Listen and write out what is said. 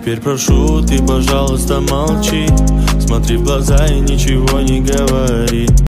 Теперь прошу, ты, пожалуйста, молчи. Смотри в глаза и ничего не говори.